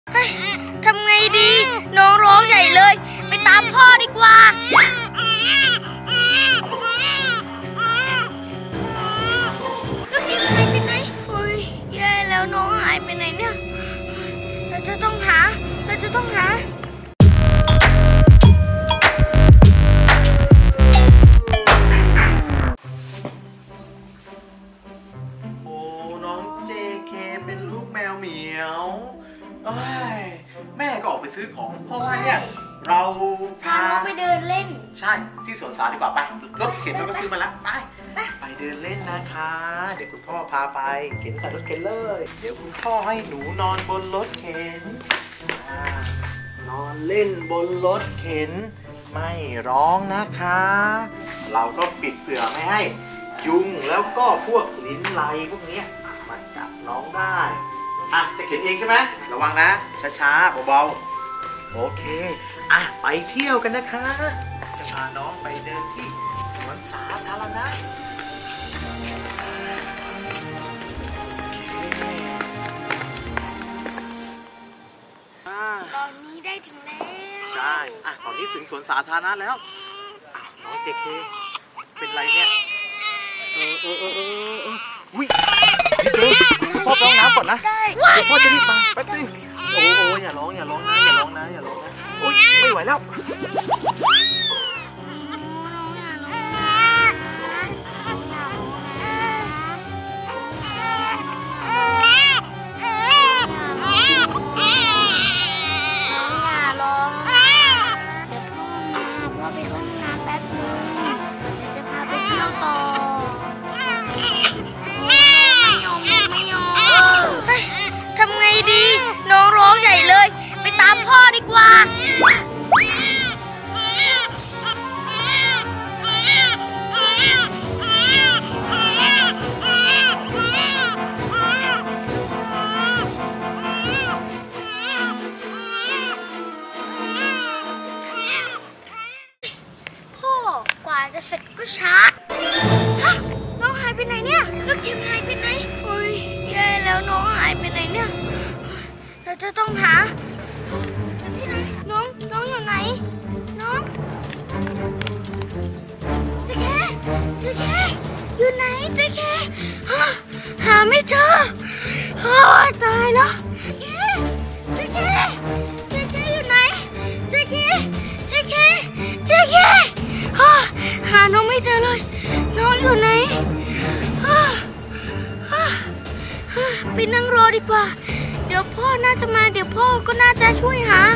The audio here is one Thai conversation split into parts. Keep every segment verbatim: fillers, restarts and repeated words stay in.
เฮ้ยทำไงดีน้องร้องใหญ่เลยไปตามพ่อดีกว่าแล้วจิ๋มหายไปไหนเฮ้ยแย่แล้วน้องหายไปไหนเนี่ยเราจะต้องหาเราจะต้องหาโอ้น้อง เจ เค เป็นลูกแมวเหมียวแม่ก็ออกไปซื้อของเพราะว่าเนี่ยเราพาน้องไปเดินเล่นใช่ที่สวนสาธารณะดีกว่าไปรถเข็นเราก็ซื้อมาแล้วไปไปเดินเล่นนะคะเดี๋ยวคุณพ่อพาไปเข็นใส่รถเข็นเลยเดี๋ยวคุณพ่อให้หนูนอนบนรถเข็นนอนเล่นบนรถเข็นไม่ร้องนะคะเราก็ปิดเผื่อไม่ให้ยุงแล้วก็พวกลิ้นไลพวกนี้มากัดน้องได้อ่ะจะเข็นเองใช่ไหมระวังนะช้าๆเบาๆโอเคอ่ะไปเที่ยวกันนะคะจะพาน้องไปเดินที่สวนสาธารณะตอนนี้ได้ถึงแล้วใช่อ่ะตอนนี้ถึงสวนสาธารณะแล้วน้อง เจ เค เป็นไรเนี่ยเออเออเออเออเอออุ้ยพี่เจพ่อร้องน้ำก่อนนะเดี๋ยวพ่อจะรีบมาแป๊บนึงโอ้โอ้อย่าร้องอย่าร้องนะอย่าร้องนะอย่าร้องนะโอ๊ยไม่ไหวแล้วทำไงดีน้องร้องใหญ่เลยไปตามพ่อดีกว่าพ่อกว่าจะเสร็จก็ช้าฮะน้องหายไปไหนเนี่ยแล้วจิ๋มหายไปไหนเฮ้ยแย่แล้วน้องหายไปไหนเนี่ยเราจะต้องหาที่ไหนน้องน้องอยู่ไหนน้องเจเคเจเคอยู่ไหนเจเคหาไม่เจอโอ้ตายแล้วเจเคเจเคอยู่ไหนเจเคเจเคเจเคหาน้องไม่เจอเลยน้องอยู่ไหนไปนั่งรอดีกว่าเดี๋ยวพ่อน่าจะมาเดี๋ยวพ่อก็น่าจะช่วยหา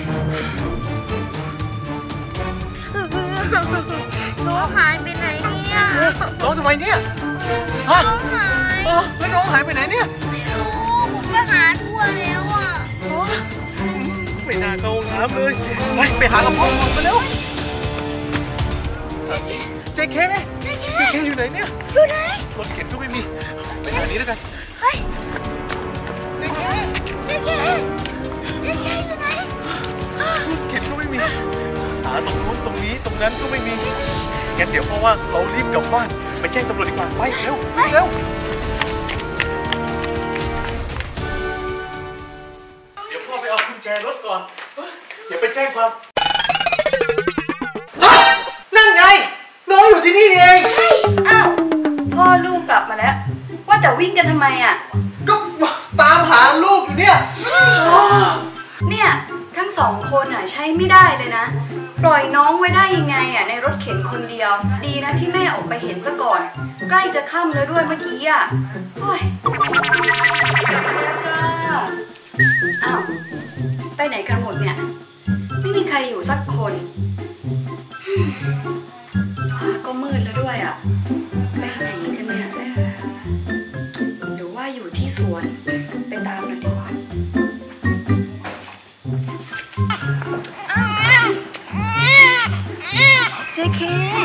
น้องหายไปไหนเนี่ยน้องทำไมเนี่ยน้องหายไม่น้องหายไปไหนเนี่ยไม่รู้ผมก็หาทั่วแล้วอ่ะไม่น่าเข้าห้องน้ำเลยไปไปหากับพ่อมาเร็วเจเคเจเคอยู่ไหนเนี่ยอยู่ไหนรถเข็นก็ไม่มีไปทางนี้ด้วยกันไปเจเคเจเคเจเคอยู่ไหนรถเข็นก็ไม่มีหาตรงนู้นตรงนี้ตรงนั้นก็ไม่มีงั้นเดี๋ยวเพราะว่าเรารีบกลับบ้านไปแจ้งตำรวจดีกว่าไปเร็วเร็วเดี๋ยวพ่อไปเอากุญแจรถก่อนเดี๋ยวไปแจ้งความนั่นไงน้องอยู่ที่นี่เองอ้าวพ่อลูกกลับมาแล้วว่าแต่วิ่งกันทำไมอ่ะก็ตามหาลูกอยู่เนี่ยเนี่ยทั้งสองคนอ่ะใช้ไม่ได้เลยนะปล่อยน้องไว้ได้ยังไงอ่ะในรถเข็นคนเดียวดีนะที่แม่ออกไปเห็นซะก่อนใกล้จะค่ำแล้วด้วยเมื่อกี้อ่ะโอ้ยกลับมาแล้วจ้าอ้าวไปไหนกันหมดเนี่ยไม่มีใครอยู่สักคนฟ้าก็มืดแล้วด้วยอ่ะไปไหนกันเนี่ยหรือว่าอยู่ที่สวนไปตามหน่อยดีกว่าเจเค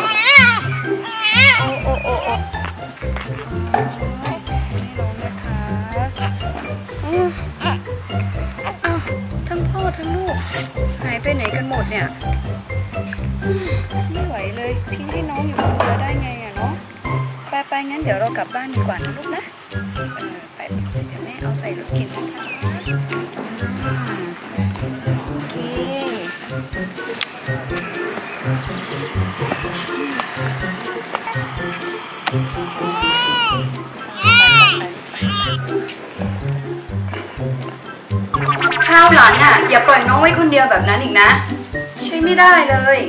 โอ้โอ้โอ้โอ้อ้าวทั้งพ่อทั้งลูกหายไปไหนกันหมดเนี่ยไม่ไหวเลยทิ้งให้น้องอยู่คนเดียวได้ไงอ่ะเนาะไปไปงั้นเดี๋ยวเรากลับบ้านดีกว่านะลูกนะเออไปเดี๋ยวแม่เอาใส่รถเข็นนะคะโอเคคราวหลังอ่ะอย่าปล่อยน้องไว้คนเดียวแบบนั้นอีกนะใช่ไม่ได้เลย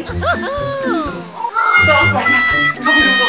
เข้าไปดู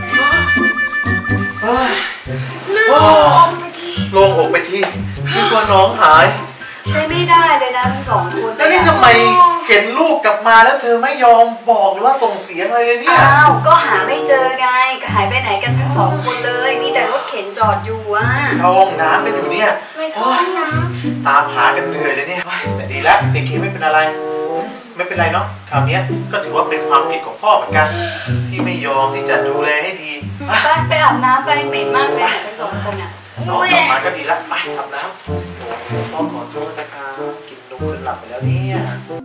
โล่งอกไปทีนึกว่าน้องหายใช่ไม่ได้เลยนะทั้งสองคนแล้วนี่ทำไมเห็นลูกกลับมาแล้วเธอไม่ยอมบอกหรือว่าส่งเสียงอะไรเลยเนี่ยอ้าวก็หาไม่เจอไงหายไปไหนกันทั้งสองคนเลยมีแต่รถเข็นจอดอยู่อ่ะเข้าห้องน้ำกันอยู่เนี่ยตามหากันเหนื่อยเลยเนี่ยแต่ดีแล้วเจคีไม่เป็นอะไรไม่เป็นไรเนาะคราวนี้ก็ถือว่าเป็นความผิดของพ่อเหมือนกันที่ไม่ยอมที่จะดูแลให้ดีไปไปอาบน้ำไปเหม็นมากเลยทั้งสองคนอ่ะน้องออกมาก็ดีแล้วไปอาบน้ำพ่อขอโทษนะคะกินนมจนหลับไปแล้วเนี่ย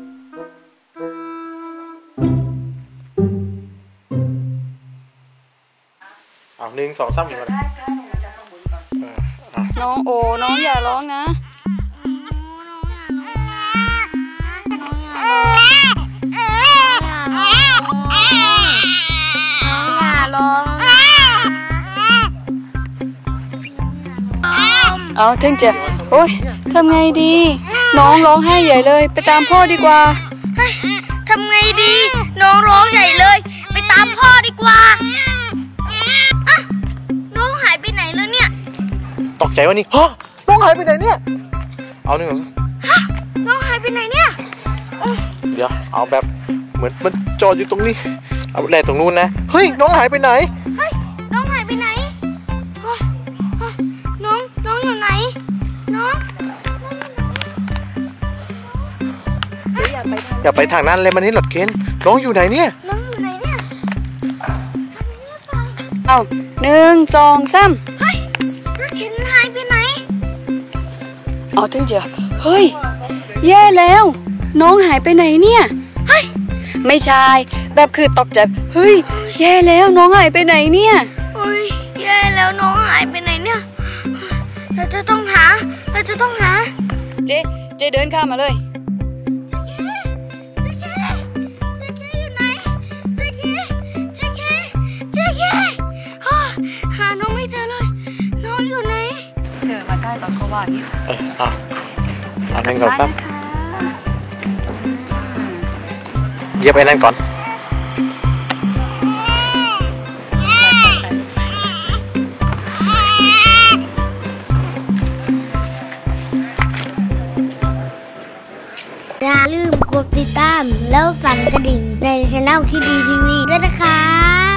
เอาหนึ่งสองสามหนึ่งก่อนน้องโอน้องอย่าร้องนะเอาถึงจะโอ๊ยทำไงดีน้องร้องไห้ใหญ่เลยไปตามพ่อดีกว่าทำไงดีน้องร้องใหญ่เลยไปตามพ่อดีกว่าอะน้องหายไปไหนแล้วเนี่ยตกใจวะนี่ฮะน้องหายไปไหนเนี่ยเอาหนึ่งฮะน้องหายไปไหนเนี่ยเดี๋ยวเอาแบบเหมือนมันจอดอยู่ตรงนี้เอาแหล่ตรงนู้นนะเฮ้ยน้องหายไปไหนเฮ้ยน้องหายไปไหนน้องน้องอยู่ไหนน้องอย่าไปทางนั้นเลยมันนี่หลอดเคนน้องอยู่ไหนเนี่ยน้องอยู่ไหนเนี่ยเอาหนึ่งสองสามเฮ้ยรถเข็นหายไปไหนเอาถึงจะเฮ้ยแย่แล้วน้องหายไปไหนเนี่ยเฮ้ยไม่ใช่แบบคือตกใจเฮ้ยแย่แล้วน้องหายไปไหนเนี่ยเฮ้ยแย่แล้วน้องหายไปไหนเนี่ยเราจะต้องหาเราจะต้องหาเจ๊เจ๊เดินข้ามมาเลยเจ๊เคเจ๊เคเจ๊เคอยู่ไหนเจ๊เคเจ๊เคเจ๊เคหาน้องไม่เจอเลยน้องอยู่ไหนเธอมาใกล้ตอนเขาว่าอย่างนี้เอออ่ะอ่ะนั่งก่อนครับเหยียบไปนั่นก่อนอย่าลืมกดติดตามแล้วสั่นกระดิ่งในช่องที่ดีทีวีด้วยนะคะ